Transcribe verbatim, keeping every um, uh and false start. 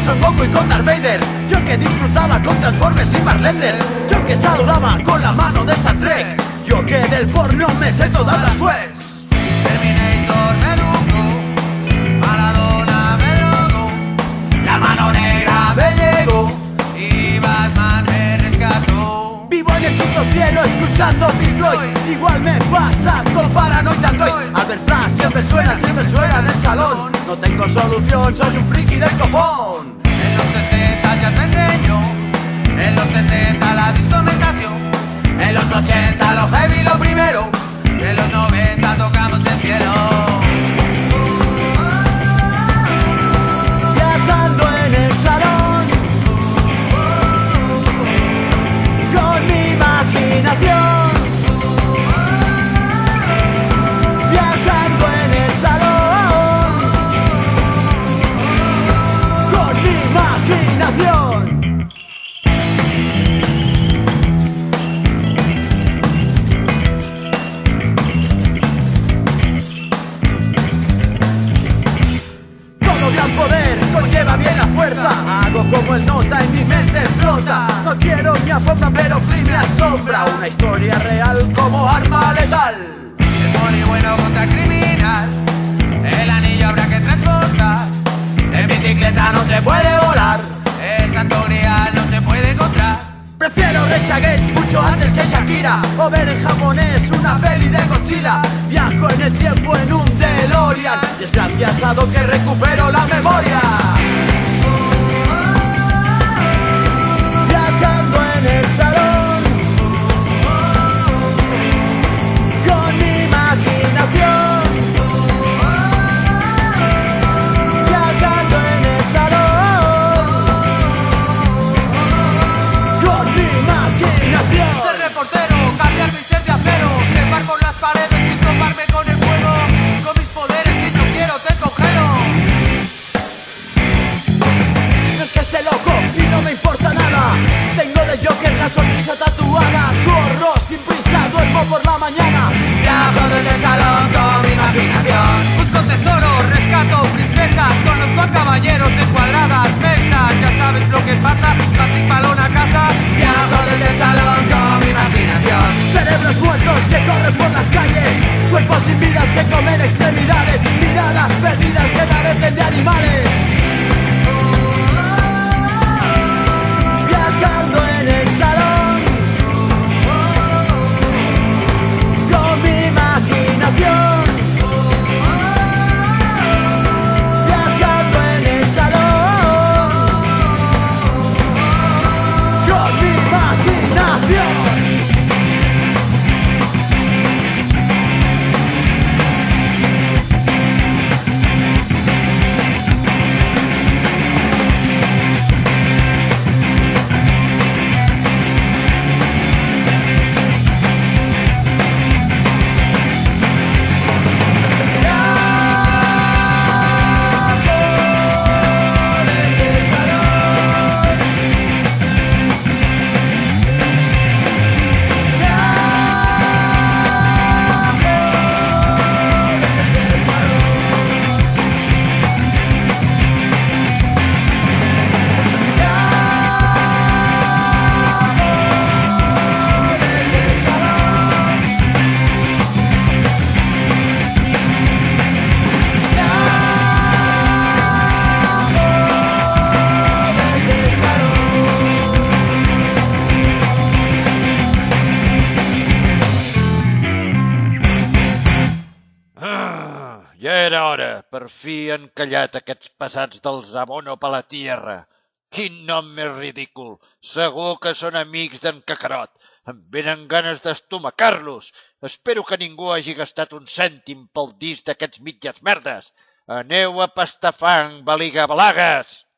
Son Goku y con Darth Vader, yo que disfrutaba con Transformers y Marlenders, yo que saludaba con la mano de Star Trek, yo que del porno me sé todas las webs. Terminator me educó, Maradona me drogó, La mano negra me llegó y Batman me rescató. Vivo en el quinto cielo escuchando Pink Floyd. Igual me pasa con Paranoid Android. Albert Plant siempre suena, siempre suena en el salón. No tengo solución, soy un friki del copón. En los sesenta ya me enseñó, en los setenta la discomentación, En los ochenta lo heavy lo primero. en los noventa tocamos el cielo. Viajando en el salón con mi imaginación. Viajando en el salón con mi imaginación. Todo gran poder conlleva bien la fuerza. Hago como el nota, en mi mente flota. No quiero mi forma, pero Flea me asombra. Una historia real como arma letal. El poli bueno contra el criminal, el anillo habrá que transportar, En bicicleta no se puede volar. el santo grial no se puede encontrar. Prefiero Rage Against mucho antes que Shakira, o ver en japonés una peli de Godzilla. Viajo en el tiempo en un DeLorean y es gracias a Doc que recupero la memoria. Viajando en el salón con mi imaginación. Viajando en el salón con mi imaginación. Ser reportero, cambiar mi ser de acero, trepar por las paredes y toparme con el fuego. Con mis poderes si yo quiero te congelo. No es que esté loco y no me importa nada. Tengo de Joker la sonrisa tatuada. Corro sin prisa, duermo por la mañana. Viajo desde el salón con mi imaginación. Busco tesoros, rescato princesas, conozco a caballeros de cuadradas mesas. Ya sabes lo que pasa, Patrick Palón a casa. Viajo desde el salón con mi imaginación. Cerebros muertos que corren por las calles, cuerpos sin vidas que comen extremidades, miradas perdidas que carecen de animales. Viajando en el salón con mi imaginación. Viajando en el salón con mi imaginación. Ja era hora. Per fi han callat aquests passats dels Abono per la tierra. Quin nom més ridícul. Segur que són amics d'en Cacarot. Em venen ganes d'estomacar-los. Espero que ningú hagi gastat un cèntim pel disc d'aquests mitges merdes. Aneu a pastar fang, baliga balagues!